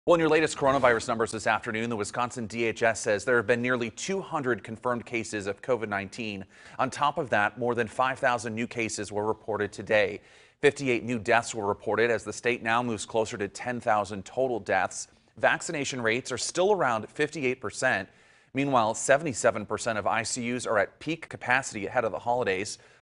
Well, in your latest coronavirus numbers this afternoon, the Wisconsin DHS says there have been nearly 200 confirmed cases of COVID-19. On top of that, more than 5,000 new cases were reported today. 58 new deaths were reported as the state now moves closer to 10,000 total deaths. Vaccination rates are still around 58%. Meanwhile, 77% of ICUs are at peak capacity ahead of the holidays.